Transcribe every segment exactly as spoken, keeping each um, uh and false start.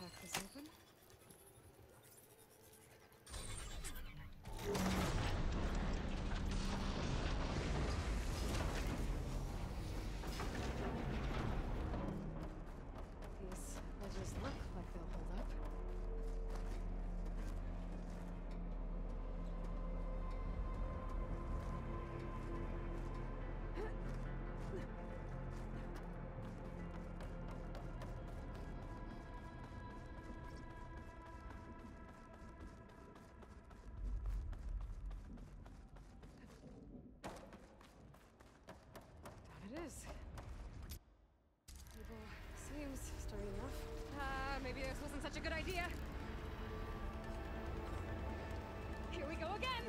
crack this open. These ledges look like they'll hold up. It is. Table seems sturdy enough. Ah, uh, maybe this wasn't such a good idea. Here we go again!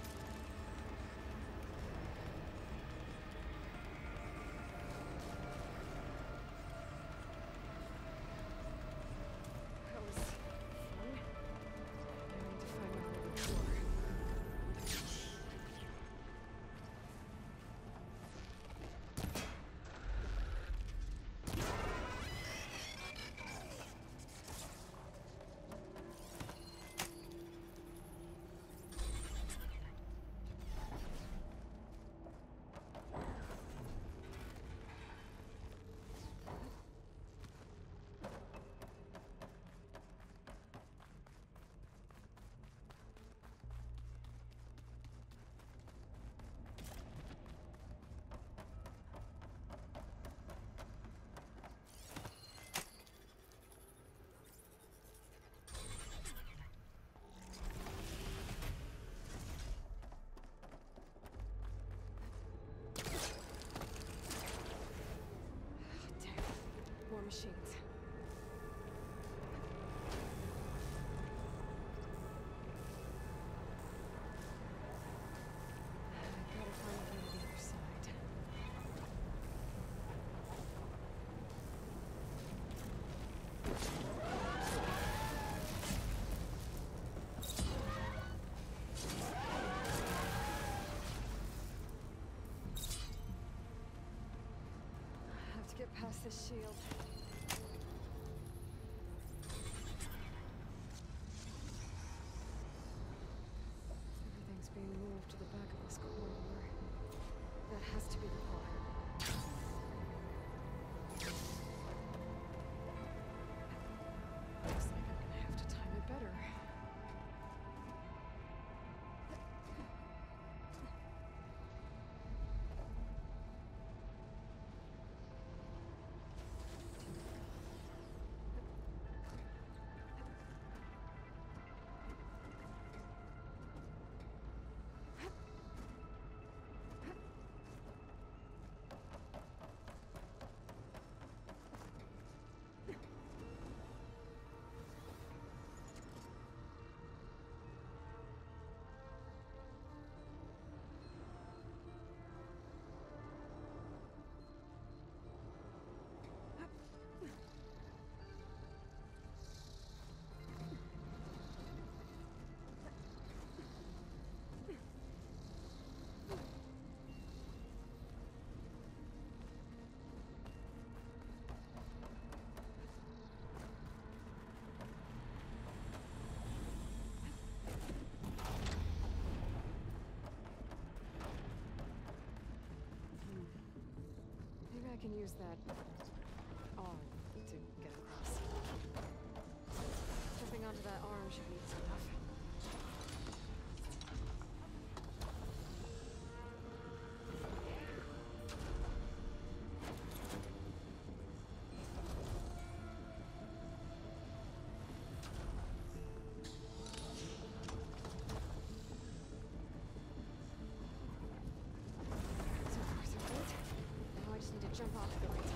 That was fun. I need to find my way to the door. More machines. I gotta find a way to the other side. I have to get past this shield. Being moved to the back of this corridor. That has to be the water. Looks like I'm gonna have to time it better. I can use that arm to get across. Jumping onto that arm should be easy enough. Jump off at the right time.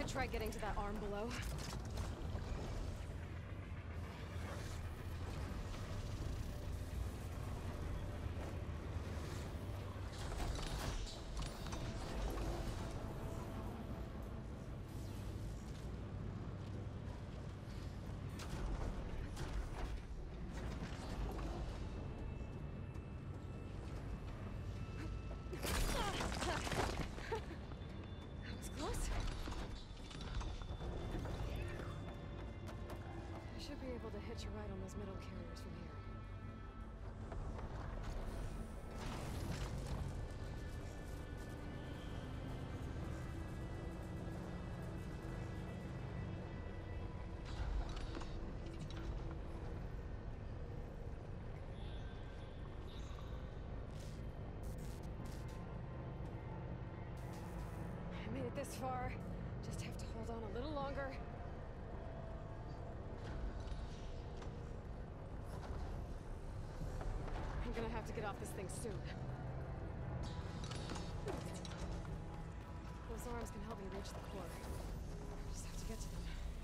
could try getting to that arm below. Be able to hitch a ride on those middle carriers from here. I made it this far. Just have to hold on a little longer. I'm gonna have to get off this thing soon. Those arms can help me reach the core. I just have to get to them.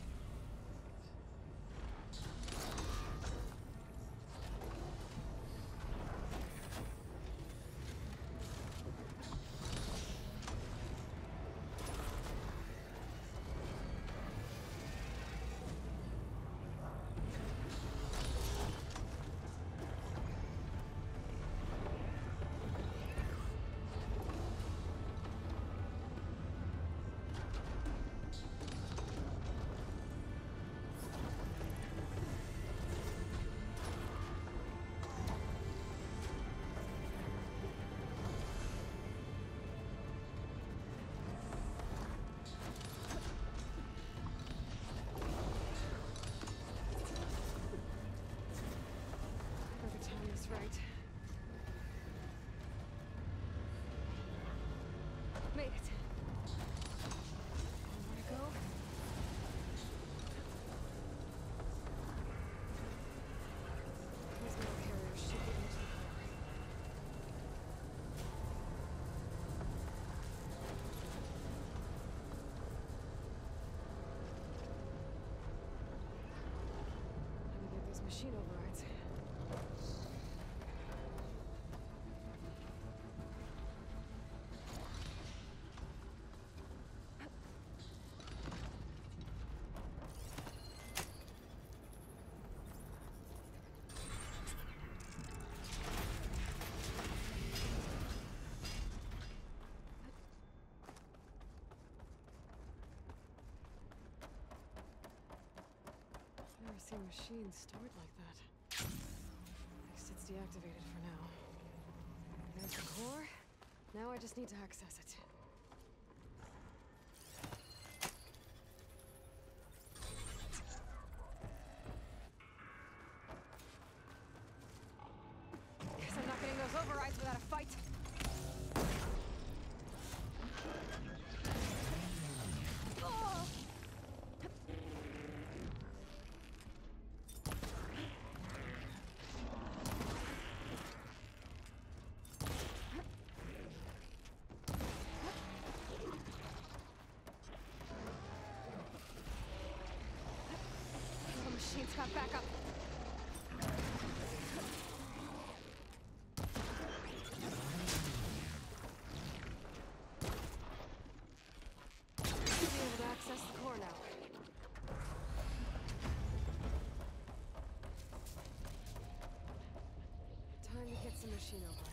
Right. Made it. More to go. These metal carriers should get into the core. Let me get those machine overrides. Never seen machines stored like that. At least it's deactivated for now. There's the core. Now I just need to access it. Guess I'm not getting those overrides without a fight. Oh! Machine's got backup. Should be able to access the core now. Time to get some machine overrides.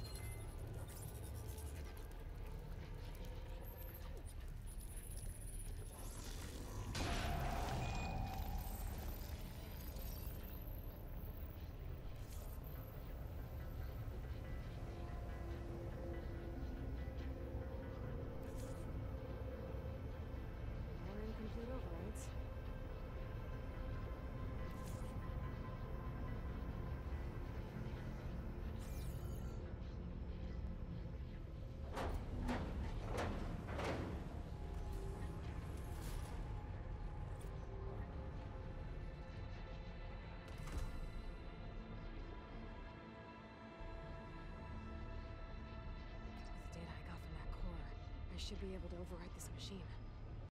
Incomplete overrides. With the data I got from that core, I should be able to override this machine.